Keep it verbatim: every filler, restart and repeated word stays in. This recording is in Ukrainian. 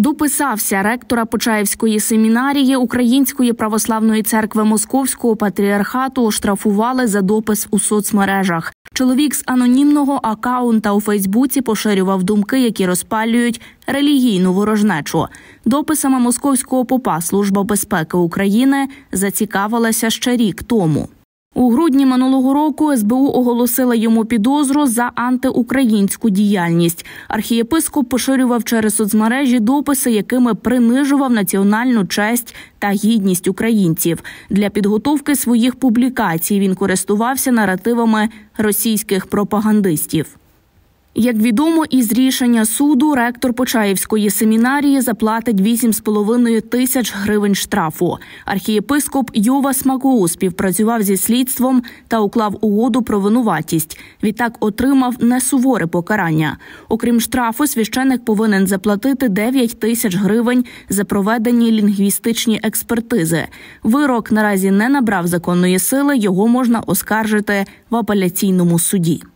Дописався ректора Почаївської семінарії Української православної церкви Московського патріархату оштрафували за допис у соцмережах. Чоловік з анонімного акаунта у Фейсбуці поширював думки, які розпалюють релігійну ворожнечу. Дописами московського попа Служба безпеки України зацікавилася ще рік тому. У грудні минулого року ес бе у оголосила йому підозру за антиукраїнську діяльність. Архієпископ поширював через соцмережі дописи, якими принижував національну честь та гідність українців. Для підготовки своїх публікацій він користувався наративами російських пропагандистів. Як відомо із рішення суду, ректор Почаївської семінарії заплатить вісім з половиною тисяч гривень штрафу. Архієпископ Йова Смакоу співпрацював зі слідством та уклав угоду про винуватість. Відтак отримав несуворе покарання. Окрім штрафу, священик повинен заплатити дев'ять тисяч гривень за проведені лінгвістичні експертизи. Вирок наразі не набрав законної сили, його можна оскаржити в апеляційному суді.